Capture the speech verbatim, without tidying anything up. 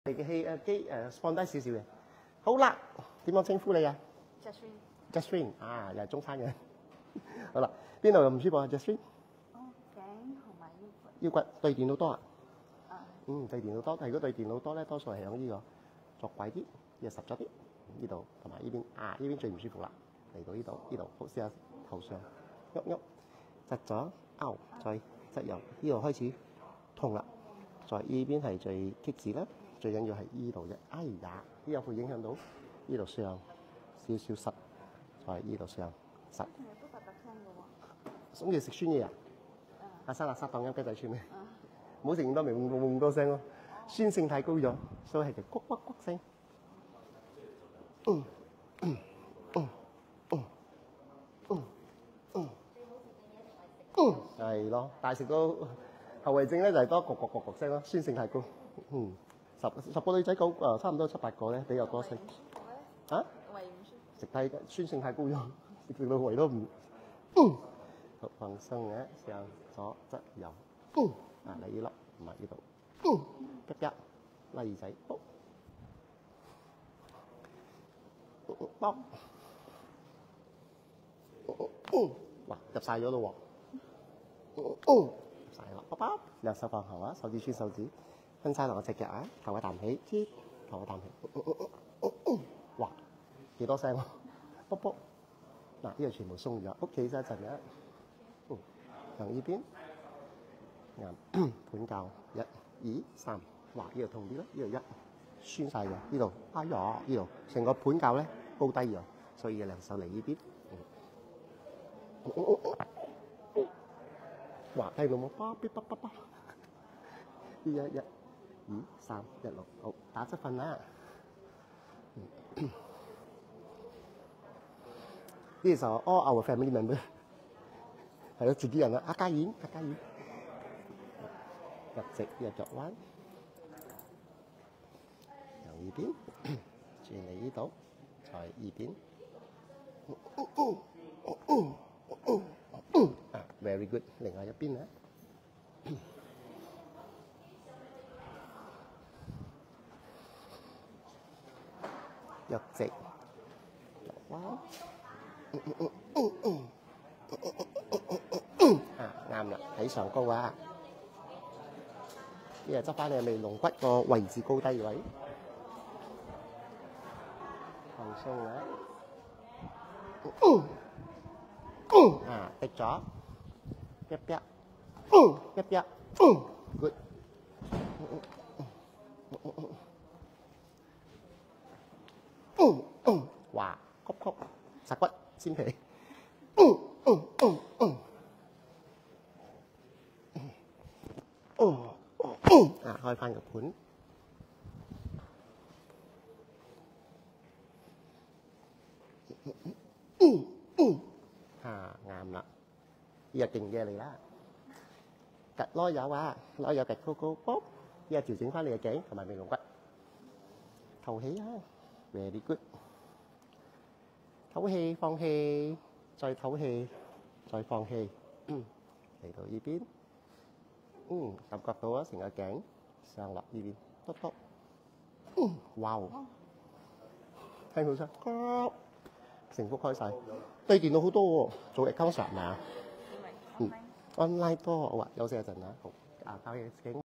你嘅氣誒機誒放低少少嘅。好啦，點樣稱呼你啊 ？Jasmine。Jasmine 啊，又係中山人。好啦，邊度又唔舒服啊 ？Jasmine。 哦，頸同埋腰骨。 腰骨對電腦多啊？ 啊。 嗯，對電腦多，但如果對電腦多咧，多數係響呢個作鬼啲，又實咗啲。呢度同埋呢邊啊，呢邊最唔舒服啦。嚟到呢度，呢度好試下頭上喐喐，窒咗，拗，再側右，呢度開始痛啦。在呢邊係最棘字啦。最緊要係依度啫，哎呀，呢有會影響到呢度上少少實，在呢度上實。 都突突聲嘅喎。 咁你食酸嘢啊？阿生垃圾當飲雞仔串咩？唔好食咁多味，嗡嗡多聲咯。酸性太高咗，所以係就咕咕咕聲。嗯嗯嗯嗯嗯嗯嗯，係咯，但係食到後遺症咧就係多咕咕咕咕聲咯，酸性太高。嗯。十十個女仔九誒，差唔多七八個咧比較多食。啊？胃唔舒服。食太酸性太高咗，食到胃都唔。嗯。好放鬆嘅，向左側右。嗯。啊，嚟呢粒，唔係呢度。嗯。一一，拉耳仔。卜。卜。嗯。哇，入晒咗咯喎。嗯。入晒啦，卜卜。兩手放後啊，手指穿手指。分晒落個隻腳啊，頭一啖氣，接頭一啖氣，哇，幾多聲喎？卜卜，嗱呢度全部鬆咗，屋企先一陣嘅，嗯，向呢邊，啱，盤教一、二、三，哇呢度痛啲啦，呢度一酸晒嘅，呢度，哎呀呢度成個盤教咧高低咗，所以兩手嚟呢邊，哇聽到冇？叭嗶叭叭叭，一一。二三一六，好打側瞓啦。呢時候 all our family member 係咯，自己人啦。阿嘉燕，阿嘉燕，入直入腳彎，由呢邊轉嚟呢度，在呢邊。啊 ，very good，另外一邊咧。入直，哇！啊，啱啦，喺上高啊！呢個執翻你嘅尾龍骨個位置高低位，放鬆啦。啊，滴咗，一一，一一 ，good。哇，曲曲實骨先皮，嗯嗯嗯嗯，嗯嗯啊，開翻個盤，嗯嗯啊啱啦，呢個勁嘢嚟啦，趌攞有啊，攞有趌高高卜，呢個調整翻你嘅頸同埋尾龍骨，頭起啊 ，very good。唞氣，放氣，再唞氣，再放氣。嗯，嚟到呢邊，嗯，感覺到啊，成個頸上落呢邊，篤篤。嗯，哇！聽到聲，成幅開晒，對電腦好多喎，做 account 係咪啊？嗯 ，online 多，好啊，休息一陣啊，好，啊，唞氣。